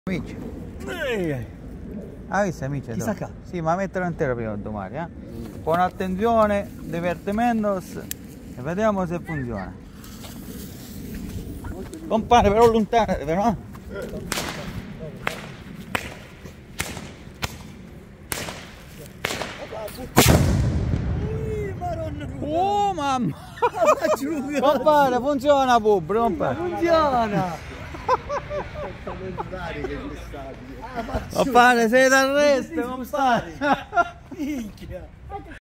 Amici. Ah, visto amici? Chissà che. Sì, ma metterlo intero prima di domani, eh? Con attenzione, divertimentos e vediamo se funziona. Compare però lontano, però. Oh mamma! Compare, funziona pubblico, compare. Funziona! Compare, sei d'arresto, compare! Minchia!